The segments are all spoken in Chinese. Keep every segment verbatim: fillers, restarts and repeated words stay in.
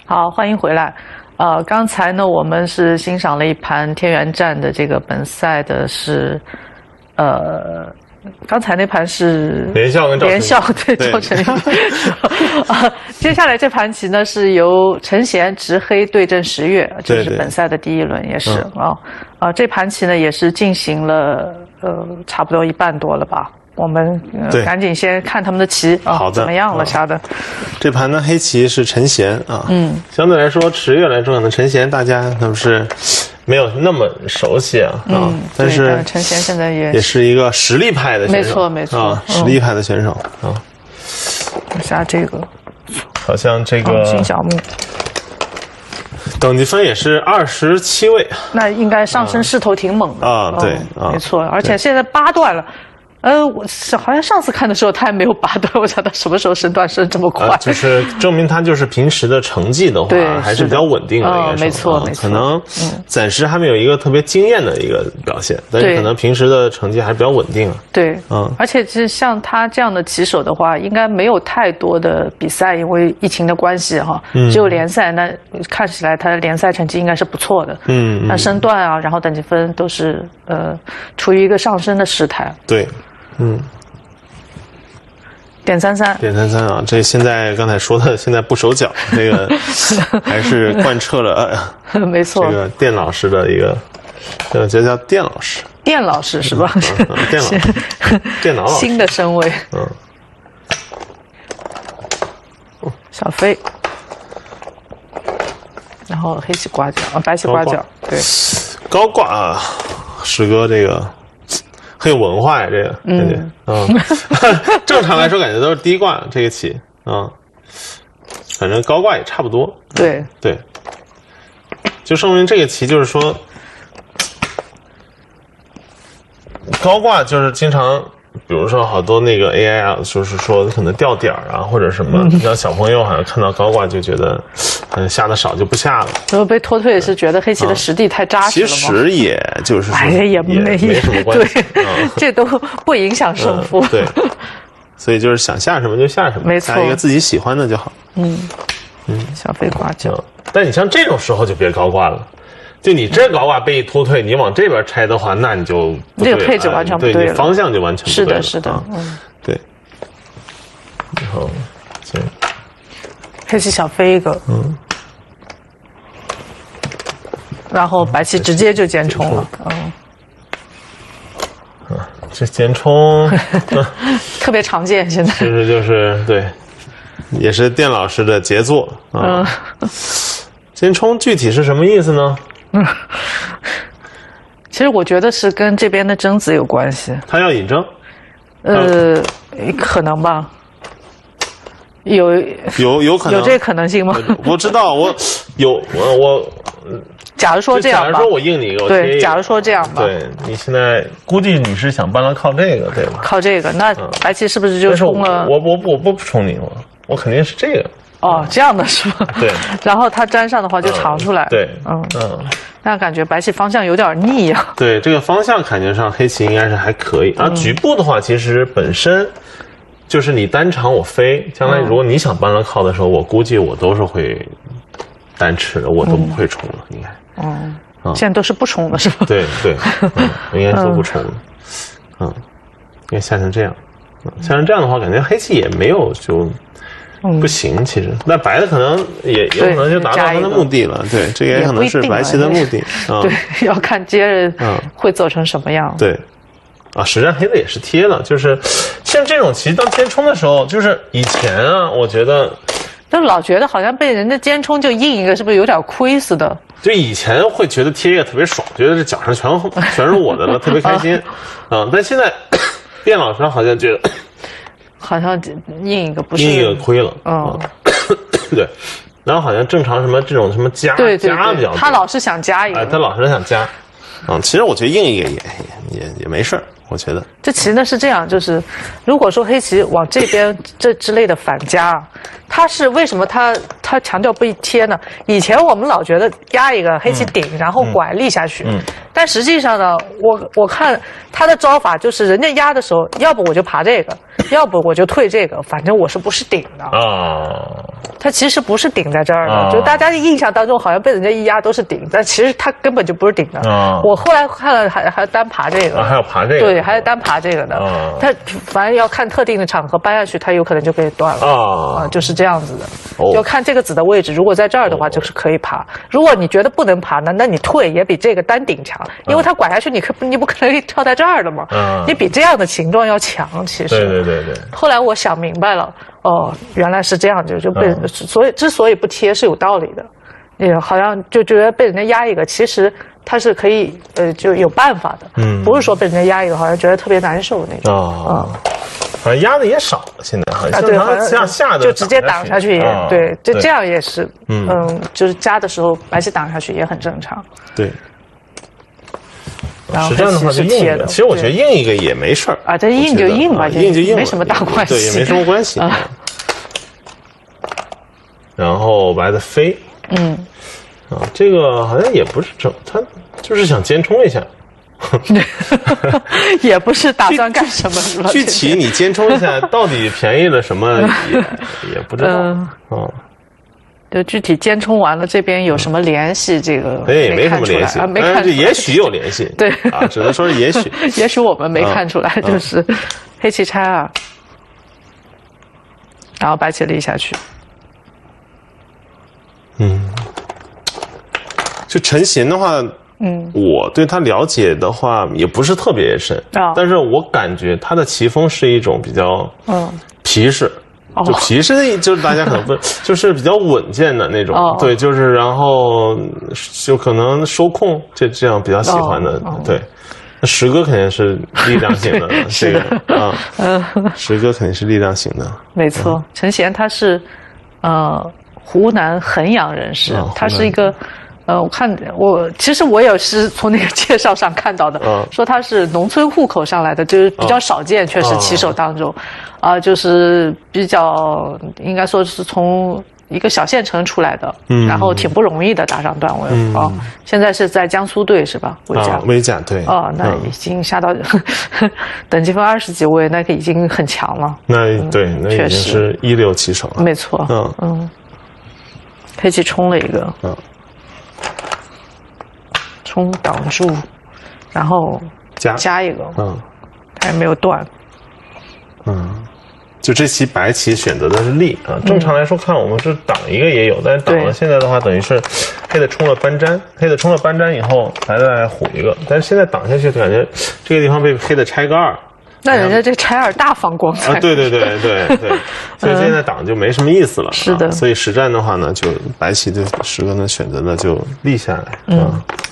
好，欢迎回来。呃，刚才呢，我们是欣赏了一盘天元战的这个本赛的是，呃，刚才那盘是连笑跟赵连笑对赵晨宇。啊，接下来这盘棋呢是由陈贤执黑对阵十月，这是本赛的第一轮，也是啊、嗯、啊，这盘棋呢也是进行了呃差不多一半多了吧。我们、呃、赶紧先看他们的棋啊， 好的， 怎么样了？下的、嗯、 这盘呢，黑棋是陈贤啊， 嗯， 相对来说，十月来说，可能陈贤大家都是没有那么熟悉啊， 嗯、 啊，但是陈贤现在也也是一个实力派的选手， 没错没错啊，实力派的选手、嗯、啊。 下这个， 好像这个、 哦、新小木。 等级分也是二十七位， 那应该上升势头挺猛的啊，对、 哦、 啊， 没错，而且现在八段了。呃，我好像上次看的时候他还没有八段，我想他什么时候升段升这么快？ 呃、就是证明他就是平时的成绩的话，还是比较稳定的，应该说、 哦、没错、啊、没错。 可能暂时还没有一个特别惊艳的一个表现，但是可能平时的成绩还是比较稳定啊。 对， 嗯， 而且其实像他这样的棋手的话，应该没有太多的比赛，因为疫情的关系哈，嗯、只有联赛。那看起来他的联赛成绩应该是不错的。 嗯， 那升段啊，然后等级分都是呃处于一个上升的时态。 对。嗯， 点三三， 点三三啊！这现在刚才说的，现在不手脚，这个还是贯彻了， 呃、没错， 这个店老师的一个，这个叫店老师， 店老师是吧？ 嗯嗯、店老师，电脑老师， 新的身位， 嗯， 小飞，然后黑棋刮角啊，白棋刮角，对， 高挂啊，石哥这个。很有文化呀，这个感觉，嗯，嗯正常来说感觉都是低挂这个棋，嗯，反正高挂也差不多， 对对，就说明这个棋就是说，高挂就是经常，比如说好多那个 A I 啊，就是说可能掉点儿啊或者什么，让小朋友好像看到高挂就觉得，嗯，下的少就不下了。 然后被拖退是觉得黑棋的实地太扎实了吗？ 其实也就是说， 哎呀，也没也没什么关系， 对，嗯、这都不影响胜负。 嗯、对，所以就是想下什么就下什么， 没错， 下一个自己喜欢的就好。 嗯嗯，小飞刮角、 嗯。但你像这种时候就别高挂了。就你这高挂被一拖退，你往这边拆的话，那你就不对了， 这个配置完全不对了， 对你方向就完全不对了。 是的，是的， 啊、 嗯， 对。然后，行， 黑棋小飞一个， 嗯， 然后白棋直接就尖冲了，嗯， 啊，这尖冲特别常见，现在其实就是对，也是店老师的杰作啊。嗯、尖冲具体是什么意思呢？ 嗯，其实我觉得是跟这边的争子有关系。 他要引争？ 呃，可能吧。有有有可能有这个可能性吗？ 我知道，我有我我。 假如说这样吧， 假如说我应你一个， 对，假如说这样吧， 对你现在估计你是想帮他靠这个，对吧？ 靠这个，那白棋是不是就冲了？ 我我我不冲你，我我肯定是这个。 哦，这样的是吧？ 对。 然后它粘上的话就长出来。 对， 嗯嗯。 那感觉白棋方向有点逆呀。 对，这个方向感觉上黑棋应该是还可以。啊，局部的话，其实本身就是你单长我飞，将来如果你想帮他靠的时候，我估计我都是会单吃的，我都不会冲了，应该。 嗯。现在都是不冲的是吧？ 对对，嗯，应该说不冲了。嗯，应该下成这样，下成这样的话，感觉黑棋也没有就不行。其实，那白的可能也有可能就达到他的目的了。对，这也可能是白棋的目的。 对，要看接着会走成什么样。 对，啊，实战黑的也是贴了，就是像这种棋当尖冲的时候，就是以前啊，我觉得。 就老觉得好像被人家尖冲就硬一个，是不是有点亏似的？ 就以前会觉得贴一个特别爽，觉得这脚上全全是我的了，特别开心。啊、嗯，但现在卞老师好像觉得， 好像硬一个不是硬一个亏了。 嗯， 对。然后好像正常什么这种什么加对对对加比较多， 他老是想加一个， 哎，他老是想加。嗯，其实我觉得硬一个也也也也没事儿。我觉得这棋呢是这样，就是如果说黑棋往这边这之类的反加，它是为什么它他强调不贴呢？以前我们老觉得压一个黑棋顶，嗯、然后拐立下去，嗯、但实际上呢，我我看他的招法就是人家压的时候，要不我就爬这个，要不我就退这个，反正我是不是顶的啊？他其实不是顶在这儿的，啊、就大家的印象当中好像被人家一压都是顶，但其实他根本就不是顶的。啊、我后来看了还还单爬这个， 啊、还要爬这个， 对，还要单爬这个的。啊、他反正要看特定的场合搬下去，他有可能就被断了啊、呃，就是这样子的。哦、要看这个子的位置，如果在这儿的话，就是可以爬；如果你觉得不能爬呢，那你退也比这个单顶强，因为它拐下去，你可你不可能跳在这儿的嘛。啊、你比这样的形状要强，其实。 对对对对。 后来我想明白了，哦，原来是这样，就就被、嗯、所以之所以不贴是有道理的，也好像就觉得被人家压一个，其实它是可以呃就有办法的，嗯，不是说被人家压一个，好像觉得特别难受那种。哦， 嗯，好像压的也少，现在好像啊，对，好像下的就直接挡下去也、 哦、 对，就这样也是，嗯嗯，就是加的时候白棋挡下去也很正常。 对。 然后实战的话就硬一个，其实我觉得硬一个也没事儿啊，这硬就硬吧， 硬就硬， 没什么大关系， 对，也没什么关系。啊、然后白的飞，嗯，啊，这个好像也不是整，他就是想尖冲一下， 也不是打算干什么是吧？ 具体你尖冲一下，到底便宜了什么也也不知道啊。嗯就具体尖冲完了，这边有什么联系？这个也没什么联系啊，没看出来， 也许有联系。 对啊，只能说是也许， 也许我们没看出来， 嗯、 就是黑棋拆二，然后白棋立下去。 嗯，就陈贤的话，嗯，我对他了解的话也不是特别深，哦、但是我感觉他的棋风是一种比较嗯皮实。就皮实的，就是大家可能不就是比较稳健的那种，哦、对，就是然后就可能收控这这样比较喜欢的，哦、对。那石哥肯定是力量型的，这个啊，嗯，石哥肯定是力量型的， 没错。陈贤他是呃湖南衡阳人士，啊、他是一个。呃，我看我其实我也是从那个介绍上看到的，嗯、说他是农村户口上来的，就是比较少见，确、嗯、实棋手当中，啊、呃，就是比较应该说是从一个小县城出来的，嗯，然后挺不容易的打上段位，嗯、啊，现在是在江苏队是吧？威甲， 啊、威甲对， 哦，那已经下到、嗯、等级分二十几位，那个已经很强了。 那对，嗯、那已经是一流棋手了， 没错，嗯嗯，黑棋冲了一个，嗯。冲挡住，然后加加一个， 嗯， 还没有断， 嗯，就这棋白棋选择的是立啊。正常来说，看我们是挡一个也有，但是挡了现在的话，等于是黑的冲了搬粘，黑的冲了搬粘以后，白的来虎一个，但是现在挡下去，感觉这个地方被黑的拆个二。 那人家这拆二大放光彩啊！对对对对对，所以现在挡就没什么意思了。 是的， 所以实战的话呢，就白棋对石哥呢选择的就立下来，嗯。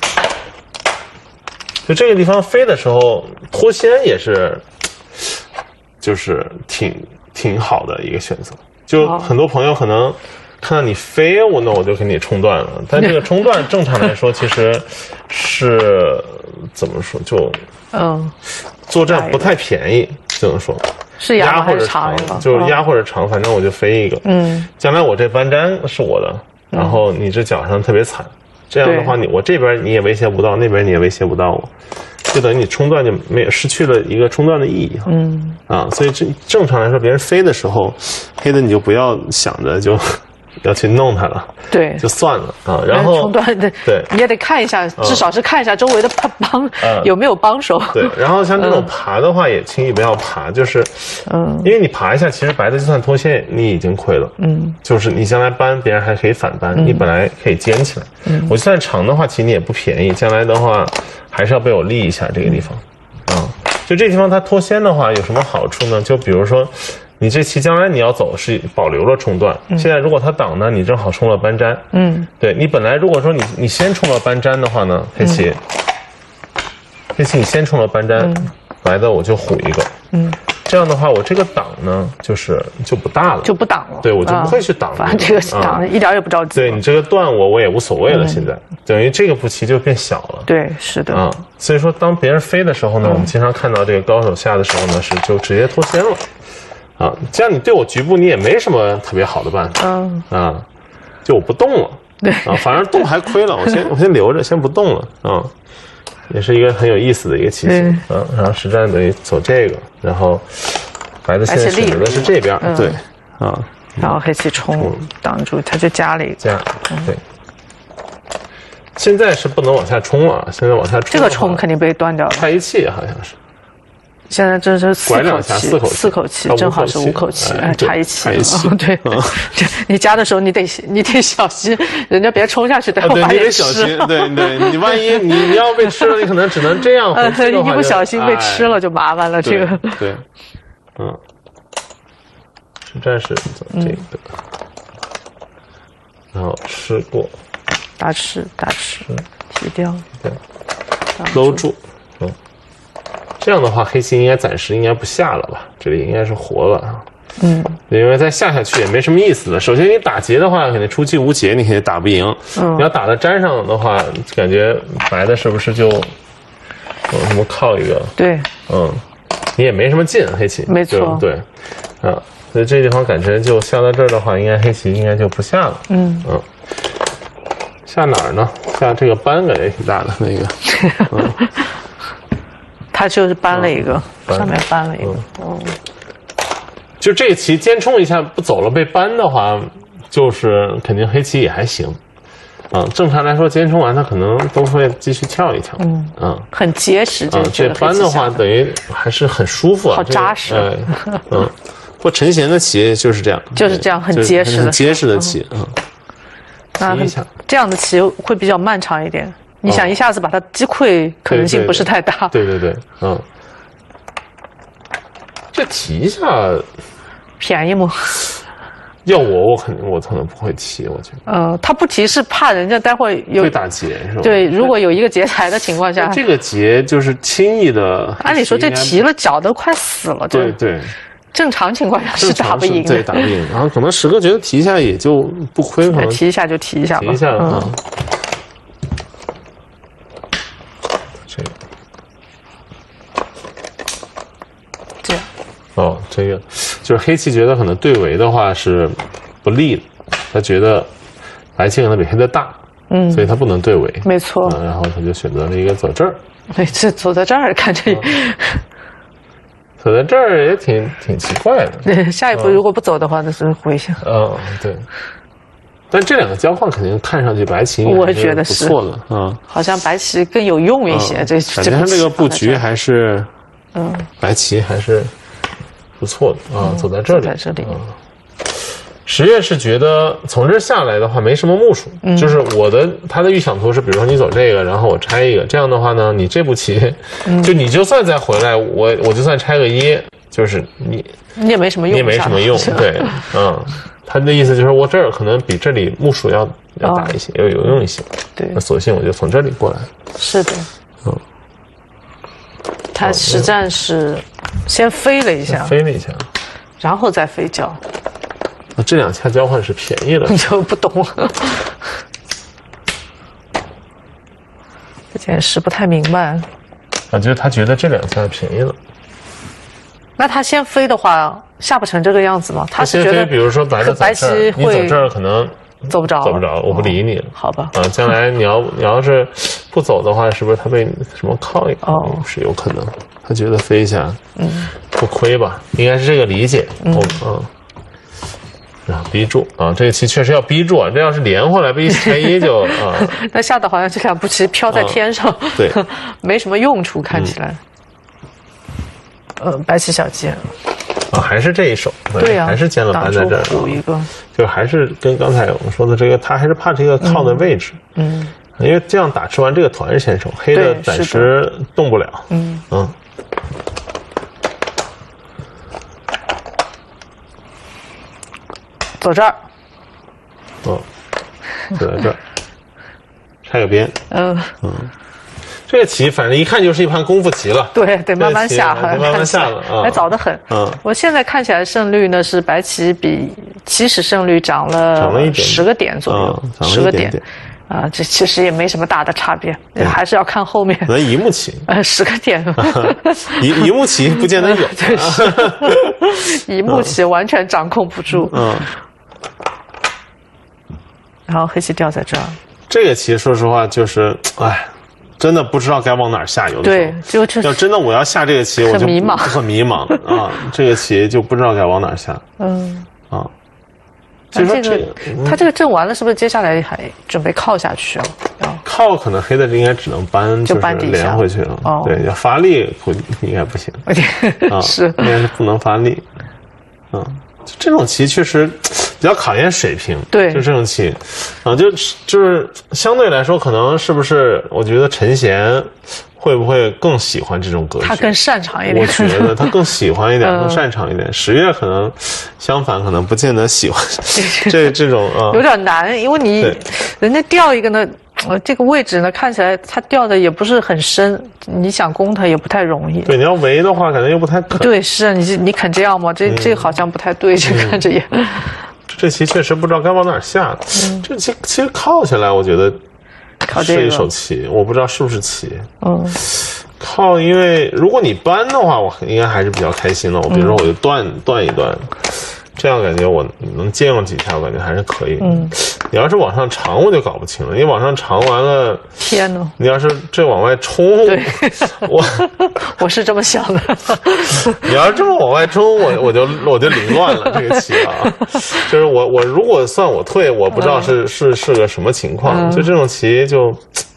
就这个地方飞的时候，脱先也是，就是挺挺好的一个选择。就很多朋友可能看到你飞，我那我就给你冲断了。但这个冲断正常来说，其实是怎么说？就嗯，作战不太便宜，这么说。 是压或者长， 就是压或者长，反正我就飞一个。嗯，将来我这搬粘是我的，然后你这脚上特别惨。这样的话，你我这边你也威胁不到，那边你也威胁不到我，就等于你冲断就没有失去了一个冲断的意义。嗯啊，所以这正常来说，别人飞的时候，黑的你就不要想着就要去弄它了， 对， 就算了啊。然后冲断的，对，你也得看一下，至少是看一下周围的帮有没有帮手。 对，然后像这种爬的话，也轻易不要爬，就是嗯，因为你爬一下，其实白的就算脱线，你已经亏了。嗯，就是你将来搬，别人还可以反搬，你本来可以捡起来。嗯，我就算长的话，其实你也不便宜，将来的话还是要被我立一下这个地方。啊，就这地方它脱先的话有什么好处呢？就比如说。你这棋将来你要走是保留了冲断，嗯、现在如果他挡呢，你正好冲了搬粘。嗯，对你本来如果说你你先冲了搬粘的话呢，黑棋，嗯、黑棋你先冲了搬粘，嗯、白的我就虎一个。嗯，这样的话我这个挡呢就是就不大了， 就不挡了。 对，我就不会去挡、 啊。反正这个挡、啊、一点也不着急。 对你这个断我我也无所谓了，嗯、现在等于这个步棋就变小了。 对，是的。 啊，所以说当别人飞的时候呢，嗯、我们经常看到这个高手下的时候呢是就直接脱先了。啊，这样你对我局部你也没什么特别好的办法，嗯啊， 就我不动了。 对啊，反正动还亏了，我先我先留着，先不动了啊。也是一个很有意思的一个棋形。嗯、啊，然后实战等于走这个，然后白的现在选择的是这边，嗯、对啊。 然后黑棋冲挡住，他就加了一个加，对。现在是不能往下冲了，现在往下冲这个冲肯定被断掉了。 差一气好像是。 现在这是四口气， 四口气， 四口气正好是五口气，哎，差一气， 差一气。 对，你加的时候你得你得小心，人家别冲下去，待会把你吃了。 对对，你万一你你要被吃了，你可能只能这样。 呃，一不小心被吃了就麻烦了，这个。 对，嗯。实战是走这个，然后吃过， 大吃大吃，提掉， 对，搂住，嗯，这样的话，黑棋应该暂时应该不下了吧？这里应该是活了啊， 嗯， 因为再下下去也没什么意思了。首先你打劫的话，肯定出气无劫，你肯定打不赢。嗯，你要打到粘上的话，感觉白的是不是就有什么靠一个？ 对， 嗯，你也没什么劲，黑棋， 没错， 对，啊。所以这地方感觉就下到这儿的话，应该黑棋应该就不下了。嗯嗯，下哪儿呢？下这个搬感觉挺大的那个。嗯、 他就是搬了一个，嗯、上面搬了一个。嗯， 就这个棋尖冲一下不走了，被搬的话，就是肯定黑棋也还行。嗯，正常来说尖冲完他可能都会继续跳一跳。嗯嗯， 很结实。 嗯，这搬的话等于还是很舒服啊， 好扎实。 哎、嗯。或陈贤的棋就是这样， 就是这样很结实的， 很结实的棋啊。 那这样的棋会比较漫长一点。你想一下子把它击溃，可能性不是太大。 对对对，嗯。这提一下便宜吗？ 要我，我肯定我可能不会提，我觉得。 呃，他不提是怕人家待会有会打劫是吧？ 对，如果有一个劫财的情况下， 这个劫就是轻易的。 按理说这提了脚都快死了， 对对。 正常情况下是打不赢的， 对，打不赢。然后可能十个觉得提一下也就不亏，可能提一下就提一下吧。 提一下啊。这个， 这样。 哦，这个就是黑棋觉得可能对围的话是不利的，他觉得白棋可能比黑的大，嗯，所以他不能对围。 没错。 然后他就选择了一个走这儿。 对，这走在这儿看着。 走在这儿也挺挺奇怪的。 对，下一步如果不走的话，那是回去。 嗯，对。但这两个交换肯定看上去白棋我觉得是不错的，嗯， 好像白棋更有用一些。这反正这个布局还是，嗯，白棋还是不错的啊。走在这里， 在这里。 十月是觉得从这下来的话没什么目数，嗯、就是我的他的预想图是，比如说你走这个，然后我拆一个，这样的话呢，你这步棋，嗯、就你就算再回来，我我就算拆个一，就是你你也没什么用， 你也没什么用，对，嗯，他的意思就是我这儿可能比这里目数要要大一些，要、哦、有用一些， 对， 那索性我就从这里过来， 是的，嗯，他实战是先飞了一下， 飞了一下， 然后再飞角。 那这两下交换是便宜了， 你就不懂了，这件事不太明白。 感觉他觉得这两下便宜了。 那他先飞的话，下不成这个样子吗？他是觉得， 比如说白的白棋会你走这儿可能走不着， 走不着，我不理你了。 哦、好吧。 啊，将来你要你要是不走的话，是不是他被什么靠一靠？哦，是有可能。他觉得飞一下，嗯，不亏吧？应该是这个理解。嗯嗯。然后逼住啊，这个棋确实要逼住啊！这要是连回来被一拆一就啊， 那下的好像这两步棋飘在天上，啊、 对， 没什么用处，看起来。嗯、呃，白棋小尖啊，还是这一手， 对呀、啊， 还是尖了搬在这儿， 补一个， 就还是跟刚才我们说的这个，他还是怕这个靠的位置，嗯，因为这样打吃完这个团是先手，黑的暂时动不了，嗯嗯。 走这儿， 哦，走在这儿，拆个边， 嗯嗯，这个棋反正一看就是一盘功夫棋了， 对，得慢慢下， 慢慢下了啊， 还早得很。嗯，我现在看起来胜率呢是白棋比起始胜率涨了涨了一点十个点左右，十个点。啊，这其实也没什么大的差别，还是要看后面。 那一目棋， 呃，十个点， 一一目棋不见得有， 对，一目棋完全掌控不住。嗯， 然后黑棋掉在这儿。 这个棋说实话就是，哎，真的不知道该往哪儿下。有的对，就就要真的我要下这个棋，我就迷茫， 很迷茫啊。这个棋就不知道该往哪儿下。 嗯啊。 所以说这个，他这个阵完了，是不是接下来还准备靠下去啊？ 靠可能黑的应该只能搬，就是连回去了。 哦， 对，要发力应该不行。 啊，是， 应该是不能发力。嗯，这种棋确实比较考验水平。 对， 就这种棋，啊，就就是相对来说，可能是不是？我觉得陈贤会不会更喜欢这种格局？ 他更擅长一点。 我觉得他更喜欢一点，更擅长一点。十月可能相反，可能不见得喜欢这这种啊， 有点难，因为你人家掉一个呢，呃，这个位置呢看起来他掉的也不是很深，你想攻他也不太容易。 对，你要围的话，感觉又不太可。 对，是你你肯这样吗？这这好像不太对，这看着也。 这棋确实不知道该往哪儿下。这棋其实靠下来，我觉得。是一手棋，我不知道是不是棋。嗯，靠，因为如果你搬的话，我应该还是比较开心的。我比如说，我就断断一断，这样感觉我能借用几下，我感觉还是可以。嗯，你要是往上长，我就搞不清了。你往上长完了， 天哪！ 你要是这往外冲，我我是这么想的。 你要是这么往外冲，我我就我就凌乱了这个棋啊。就是我我如果算我退，我不知道是、嗯、是是个什么情况。嗯、就这种棋就，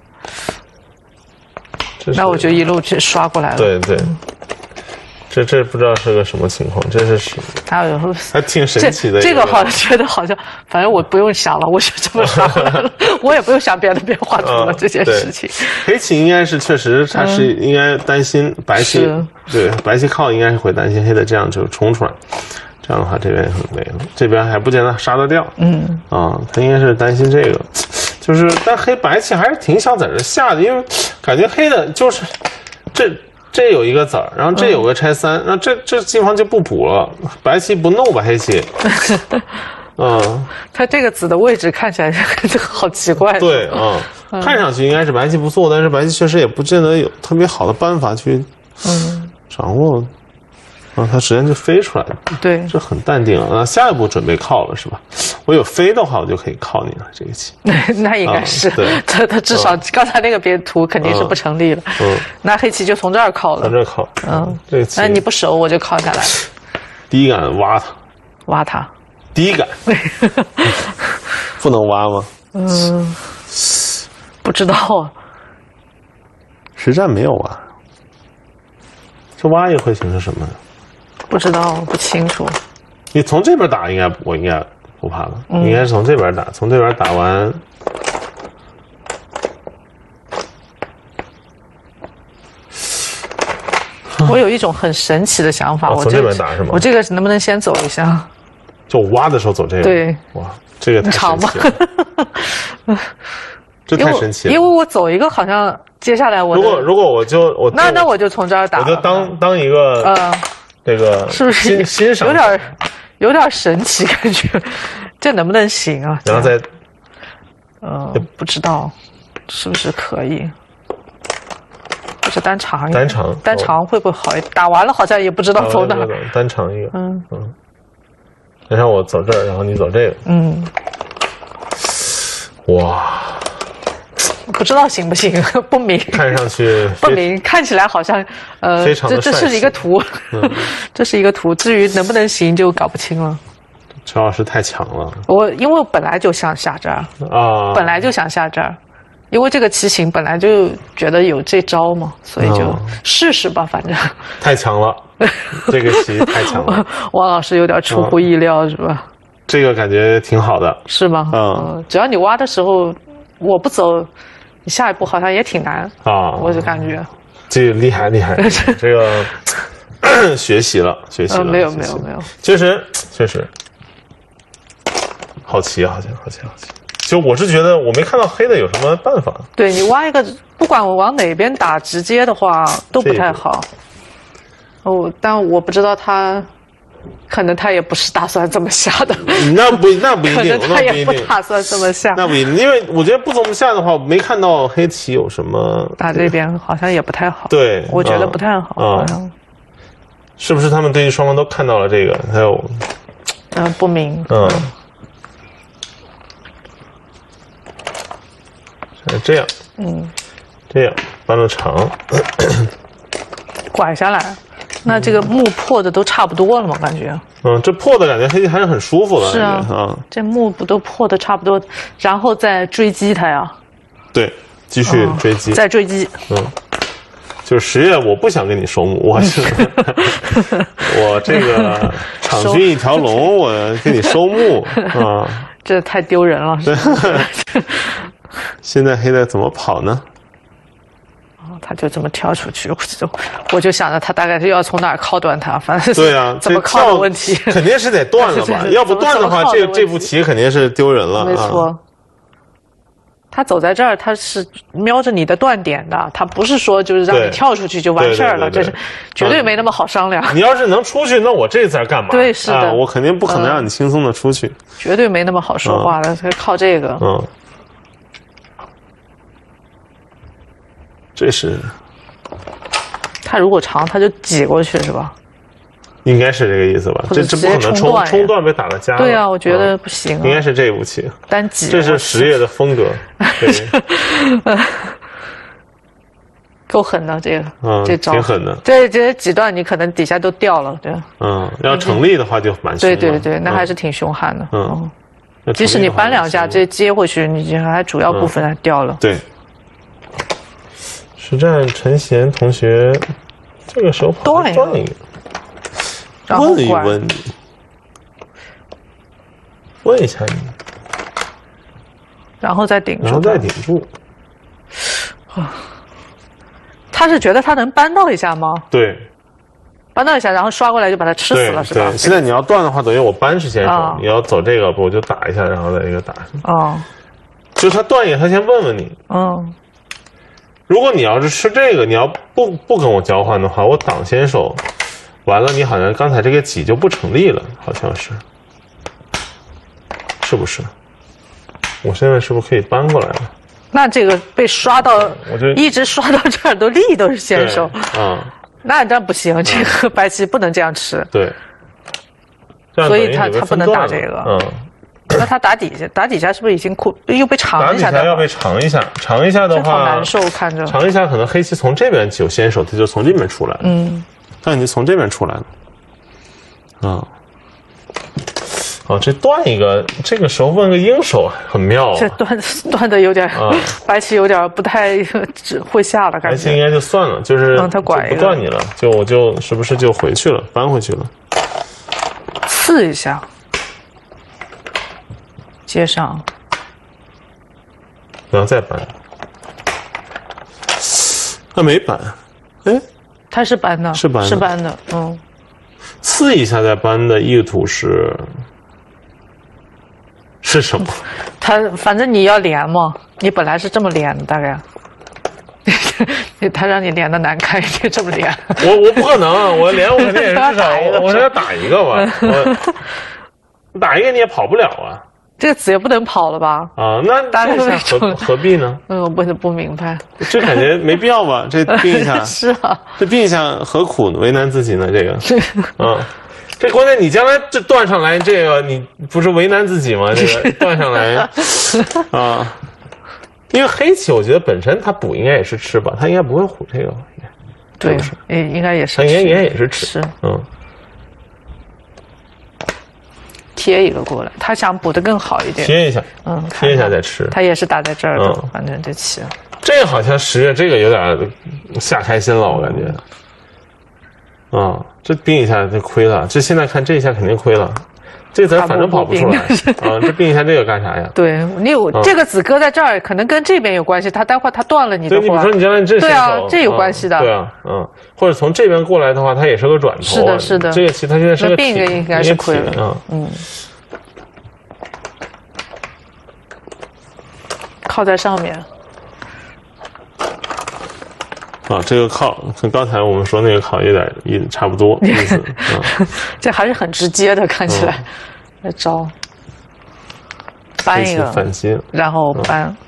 那我就一路去刷过来了。 对对。这这不知道是个什么情况，这是什么？ 还有还挺神奇的。 这个好像觉得好像，反正我不用想了，我就这么刷过来了，我也不用想别的变化图了、嗯、这件事情。 黑棋应该是确实，他是应该担心白棋，嗯、对白棋靠应该是会担心黑的这样就冲出来，这样的话这边很没了，这边还不见得杀得掉。嗯啊，他应该是担心这个，就是但黑白棋还是挺想在这下的，因为感觉黑的就是这。这有一个子儿，然后这有个拆三，那、嗯、这这地方就不补了。白棋不弄吧，黑棋。嗯， 它这个子的位置看起来好奇怪。 对啊、嗯，看上去应该是白棋不错，但是白棋确实也不见得有特别好的办法去嗯掌握。然后它直接就飞出来了， 对， 这很淡定了。那下一步准备靠了是吧？我有飞的话，我就可以靠你了。这个棋， 那应该是，他他至少刚才那个别图肯定是不成立了。嗯，那黑棋就从这儿靠了， 从这儿靠。嗯，这个棋， 那你不守我就靠下来。 第一杆挖它， 挖它。 第一杆，不能挖吗？ 嗯，不知道啊。 实战没有挖，这挖一个会形成什么呢？ 不知道，不清楚。 你从这边打，应该我应该不怕了。嗯、应该是从这边打，从这边打完。 我有一种很神奇的想法， 哦、 我从这边打是吗？ 我这个能不能先走一下？ 就挖的时候走这个。 对。 哇，这个太神奇了。这太神奇了。 因为我走一个，好像接下来我如果如果我就我那那我就从这儿打， 我就当当一个呃。这个是不是欣欣赏有点有点神奇感觉？这能不能行啊？ 然后再， 呃，不知道是不是可以，或者单长一单长单长会不会好一点？打完了好像也不知道走哪。 单长一个，嗯嗯。然后我走这儿，然后你走这个，嗯。哇。 不知道行不行，不明。 看上去不明，看起来好像呃， 非常的这这是一个图，嗯、这是一个图。至于能不能行，就搞不清了。 陈老师太强了。 我因为我本来就想下这儿啊，本来就想下这儿，因为这个棋形本来就觉得有这招嘛，所以就试试吧，反正。 太强了，这个棋太强了。 王老师有点出乎意料，嗯、是吧？ 这个感觉挺好的。 是吗？嗯，只要你挖的时候，我不走。你下一步好像也挺难啊，我就感觉， 这个厉害厉害，这个学习了学习了， 没有没有没有， 确实确实，好棋好棋好棋好棋。其实我是觉得我没看到黑的有什么办法。 对你挖一个，不管我往哪边打，直接的话都不太好。哦，但我不知道他。可能他也不是打算这么下的， 那不那不一定， 可能他也不打算这么下， 那不一定，因为我觉得不这么下的话，没看到黑棋有什么打这边好像也不太好， 对， 我觉得不太好， 啊、嗯，是不是他们对于双方都看到了这个？还有， 嗯、呃，不明， 嗯， 这样， 嗯， 这样搬到长， 拐下来。那这个木破的都差不多了嘛？感觉。 嗯，这破的感觉黑棋还是很舒服的。 是啊， 啊， 这木不都破的差不多，然后再追击它呀。 对，继续追击， 哦、再追击。 嗯，就是十月，我不想跟你收木，我是我这个场均一条龙，我给你收木啊， 这太丢人了。 现在黑的怎么跑呢？ 他就这么跳出去，我就我就想着他大概是要从哪儿靠断他，反正对啊， 怎么靠的问题， 肯定是得断了吧？要不断的话，这这步棋肯定是丢人了。 没错，啊、他走在这儿，他是瞄着你的断点的，他不是说就是让你跳出去就完事儿了，这是绝对没那么好商量。 啊、你要是能出去，那我这在干嘛？ 对，是的、啊， 我肯定不可能让你轻松的出去，嗯、 绝对没那么好说话的，他、嗯、靠这个。 嗯。这是， 他如果长，他就挤过去是吧？ 应该是这个意思吧？这这不可能冲冲断被打到家了。 对啊，我觉得不行、啊。 应该是这步棋， 单挤。 这是十月的风格，对够狠的这个， 嗯， 这招挺狠的。 这这几段你可能底下都掉了，对。 嗯，要成立的话就蛮凶。 对对对，那还是挺凶悍的。 嗯， 即使你搬两下，这接回去，你还主要部分还掉了。 对。实战陈贤同学，这个时候跑断一个，问一问你，问一下你， 然后再顶住， 然后再顶住。 啊，他是觉得他能扳到一下吗？ 对， 扳到一下，然后刷过来就把他吃死了，是吧？ 对，现在你要断的话，等于我扳是先手，啊、你要走这个，我就打一下，然后再一个打。 哦， 就他断一个，他先问问你。 嗯。 如果你要是吃这个，你要不不跟我交换的话，我挡先手，完了你好像刚才这个挤就不成立了，好像是，是不是？我现在是不是可以搬过来了？ 那这个被刷到， 我就一直刷到这儿都力都是先手， 嗯， 那这不行，这个白棋不能这样吃， 对， 所以他他不能打这个， 嗯。 那他打底下，打底下是不是已经扩又被长一下？ 打底下要被长一下，长一下的话， 好难受，看着。 长一下可能黑棋从这边有先手，他就从这边出来了。 嗯， 但已经从这边出来了。啊，哦，这断一个，这个时候问个应手很妙、啊。 这断断的有点，啊、白棋有点不太会下了，感觉。 白棋应该就算了，就是嗯，他拐不断你了，就我就是不是就回去了，搬回去了。 刺一下。接上， 然后再搬，他没搬，哎， 他是搬的， 是搬的， 是搬的，嗯， 刺一下再搬的意图是是什么？ 他反正你要连嘛，你本来是这么连的，大概，他让你连的难看一点，这么连， 我我不可能，我连我肯定也是至少我我是要打一个吧，我打一个你也跑不了啊。 这个子也不能跑了吧？ 啊，那这下何何必呢？ 嗯，我不不明白， 这感觉没必要吧？这并一下是啊， 这并一下何苦为难自己呢？这个，嗯，这关键你将来这断上来，这个你不是为难自己吗？这个断上来啊，因为黑棋我觉得本身它补应该也是吃吧，它应该不会虎这个， 对，应应该也是， 它应该应该也是吃， 是， 嗯。 贴一个过来，他想补得更好一点。 贴一下， 嗯， 贴一下再吃。 他也是打在这儿的， 嗯、 反正这棋。 这个好像十月这个有点下开心了，我感觉。啊、嗯，这并一下就亏了。这现在看这一下肯定亏了，这子反正跑不出来。啊，这并一下这个干啥呀？ 对你有、嗯、这个子搁在这儿，可能跟这边有关系。他待会儿他断了你的话， 对，你比如说你将来这对啊，这有关系的。 嗯、对啊，嗯，或者从这边过来的话，它也是个转头、啊。 是的，是的。 这个棋它现在是个并一个应该是亏了。 嗯嗯。靠在上面啊，这个靠跟刚才我们说那个靠有点意差不多意思，嗯、 这还是很直接的，看起来。来、嗯、招，搬一个反击， 然后搬。嗯、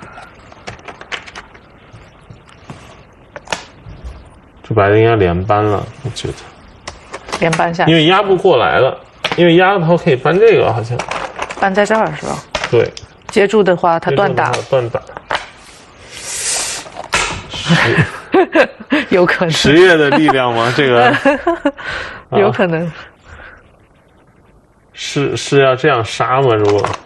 这白的应该连搬了，我觉得。 连搬下， 因为压不过来了，因为压头可以搬这个，好像。 搬在这儿是吧？ 对。 接住的话，他断打， 断打， 有可能十月的力量吗？这个、 啊、有可能是是要这样杀吗？如果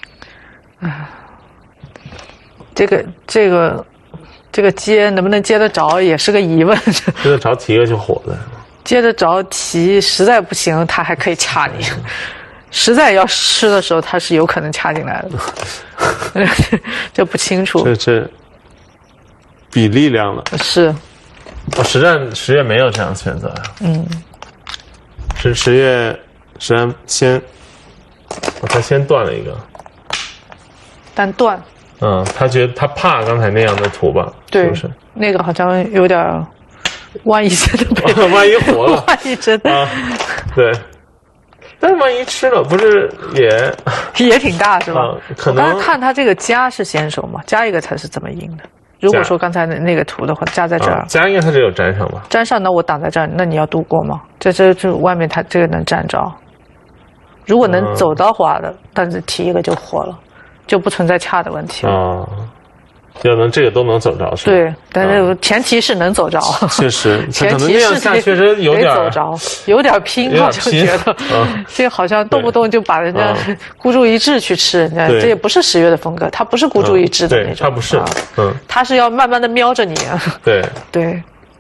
这个这个这个接能不能接得着也是个疑问。 接得着提个就火了， 接得着提实在不行，他还可以掐你。实在要吃的时候，他是有可能掐进来的，这不清楚。 这这比力量了， 是。 哦，实战十月没有这样选择呀。 嗯， 是十月实战先，哦，他先断了一个， 但断。 嗯，他觉得他怕刚才那样的图吧？ 对， 是不是？ 那个好像有点，万一真的被万一活了， 万一真的、 啊，对。但是万一吃了，不是也也挺大是吧？ 啊、可能我刚才看他这个加是先手嘛，加一个才是这么赢的。如果说刚才那那个图的话，加在这儿， 啊、加应该他只有粘上吧？ 粘上，那我挡在这儿，那你要度过吗？这这这外面他这个能站着，如果能走到花的，嗯、但是提一个就活了，就不存在掐的问题了。 啊，要能这个都能走着是吧？ 对，但是前提是能走着。 确实， 前提是下确实有点走着，有点拼，我就觉得这好像动不动就把人家孤注一掷去吃人家，这也不是十月的风格，他不是孤注一掷的那种， 他不是，嗯， 他是要慢慢的瞄着你。 对对，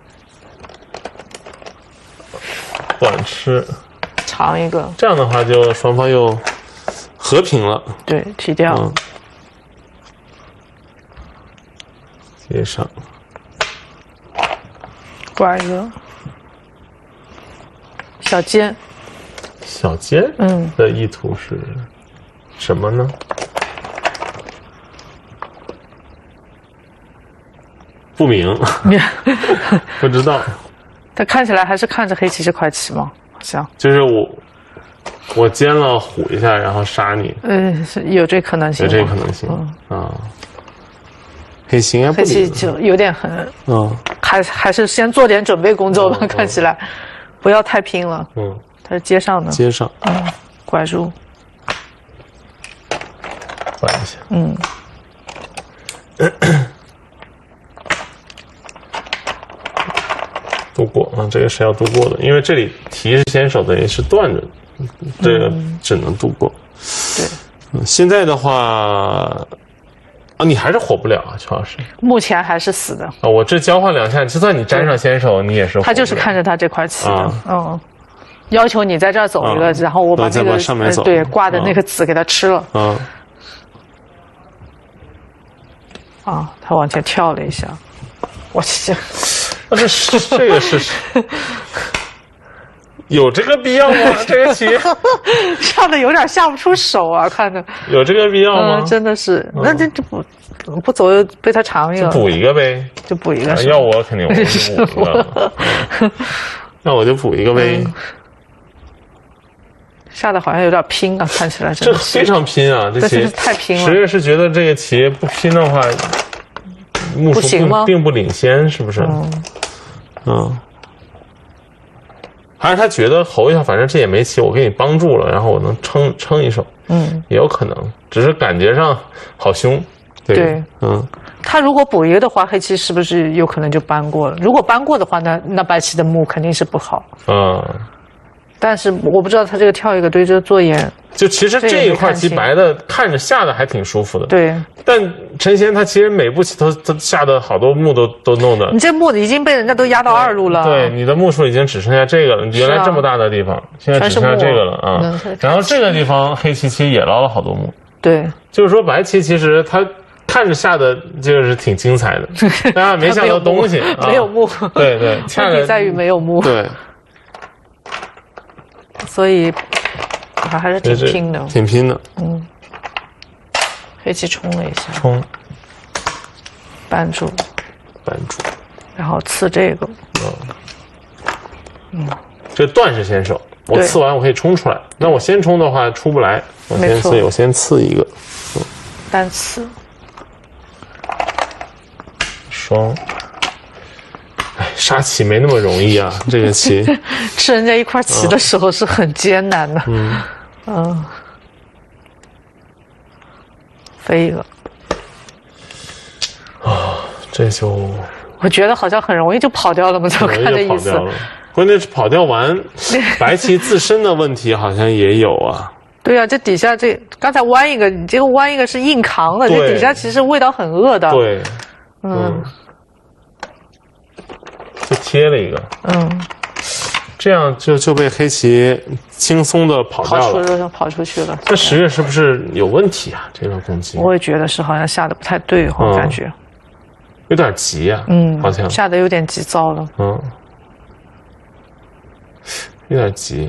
短吃， 尝一个， 这样的话就双方又和平了。 对，提掉。 嗯，接上， 挂一个小尖， 小尖，嗯，的意图是什么呢？不明，不知道。 他看起来还是看着黑棋这块棋吗？好像就是我，我尖了虎一下，然后杀你。 嗯，有这可能性， 有这可能性，嗯、啊。黑棋应该不黑棋就有点很， 嗯， 还还是先做点准备工作吧，嗯、看起来，不要太拼了。 嗯， 它是接上的， 接上， 嗯，拐入， 拐一下， 嗯， 度过啊，这个是要度过的，因为这里提是先手，等于是断着，这个只能度过。 对， 嗯，现在的话。啊，你还是活不了啊，邱老师。 目前还是死的啊！我这交换两下，就算你粘上先手，你也是活不了。 他就是看着他这块棋的，啊、嗯，要求你在这儿走一个，啊、然后我把那个上面走、 呃、对挂的那个子给他吃了。 啊， 啊，他往前跳了一下，我去， 啊，这是这个是。有这个必要吗？这个棋下的有点下不出手啊，看着有这个必要吗？ 嗯、真的是，嗯、那这这不不走被他尝一个， 就补一个呗， 就补一个。 要我肯定我就补了，那我就补一个呗。嗯、 下的好像有点拼啊，看起来真这非常拼啊，这棋太拼了。 十月是觉得这个棋不拼的话，目数并并不领先，是不是？嗯。嗯还是他觉得侯一下，反正这也没棋，我给你帮助了，然后我能撑撑一手，嗯，也有可能，只是感觉上好凶，对， 对嗯， 他如果补一个的话，黑棋是不是有可能就搬过了？如果搬过的话，那那白棋的目肯定是不好， 嗯， 但是我不知道他这个跳一个对这做眼， 就其实这一块棋白的看着下的还挺舒服的， 对， 但陈贤他其实每步棋都都下的好多目都都弄的， 你这目已经被人家都压到二路了， 对，你的目数已经只剩下这个了，原来这么大的地方，现在只剩下这个了啊，然后这个地方黑棋其实也捞了好多目， 对， 就是说白棋其实他。看着下的就是挺精彩的，当然没下到东西， 没有目， 啊、对对， 问题在于没有目， 对， 所以还是挺拼的， 挺拼的， 嗯，黑棋冲了一下， 冲， 扳住， 扳住， 然后刺这个， 嗯，嗯，这断是先手，我刺完我可以冲出来，那我先冲的话出不来，我先刺，我先刺一个， 嗯，单刺。 双，哎，杀棋没那么容易啊！这个棋吃人家一块棋的时候是很艰难的。 嗯嗯，飞一个啊，这就我觉得好像很容易就跑掉了嘛，就看这意思。 关键是跑掉完，白棋自身的问题好像也有啊。 对啊，这底下这刚才弯一个，你这个弯一个是硬扛的，这底下其实味道很恶的。 对， 嗯， 嗯就贴了一个， 嗯， 这样就就被黑棋轻松的跑掉了， 跑出跑出去了。 这十月是不是有问题啊？这个攻击， 我也觉得是，好像下的不太对，我、嗯、感觉有点急啊， 嗯， 好像下的有点急躁了， 嗯，有点急。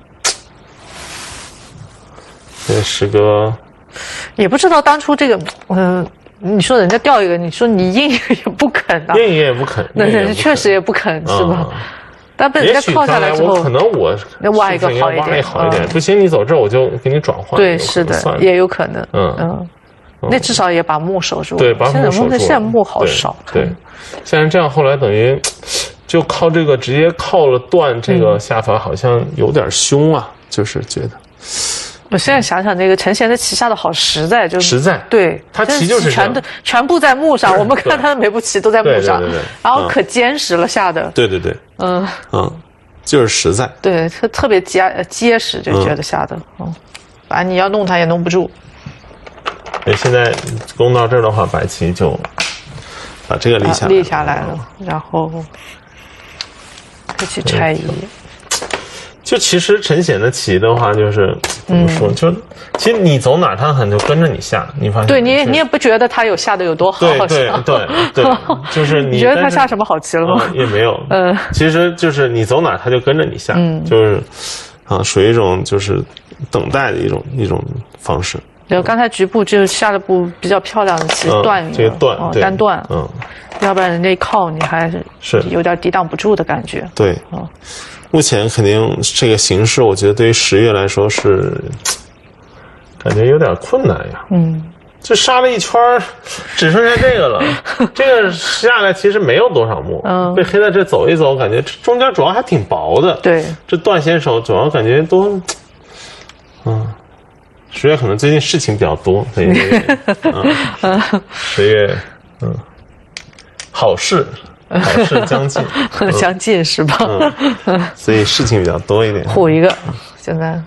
这个石哥也不知道当初这个，嗯、呃，你说人家掉一个，你说你硬一个也不肯啊， 硬一个也不肯， 那人确实也不肯，是吧？嗯、但被人家靠下来之后， 我可能我那挖一个好一点， 好一点，不行，你走这儿我就给你转换。 对，是的，也有可能， 嗯嗯，那至少也把木守住。 对，把木守住。 现在木好少。 对，现在这样后来等于就靠这个直接靠了断这个下法，好像有点凶啊，就是觉得。 我现在想想，那个陈贤的棋下的好实在，就是实在， 对， 他棋就是全都全部在木上。我们看他的每步棋都在木上，然后可坚实了下的。 对对对， 嗯嗯，就是实在。 对，特特别结结实，就觉得下的，嗯，反正你要弄他也弄不住。 对，现在攻到这儿的话，白棋就把这个立下来， 立下来了，然后黑棋拆一。 就其实陈显的棋的话，就是怎么说？嗯、就其实你走哪，他可能就跟着你下。你发现？ 对你，你也不觉得他有下的有多好。 对对对对，就是你。 你觉得他下什么好棋了吗？ 嗯、也没有。嗯，其实就是你走哪，他就跟着你下。 嗯， 就是啊，属于一种就是等待的一种一种方式。 对，刚才局部就下了步比较漂亮的棋， 嗯、 断这个断、 哦、单断。 嗯， 要不然人家一靠你还是是有点抵挡不住的感觉。 对。嗯。目前肯定这个形势，我觉得对于十月来说是感觉有点困难呀。 嗯， 这杀了一圈，只剩下这个了。这个下来其实没有多少目，嗯，被黑在这走一走，感觉这中间主要还挺薄的。 对， 这断先手主要感觉都，嗯，十月可能最近事情比较多，所以嗯，十月嗯，好事。好事将近， 嗯、将近是吧？ 嗯，所以事情比较多一点。 虎一个，现在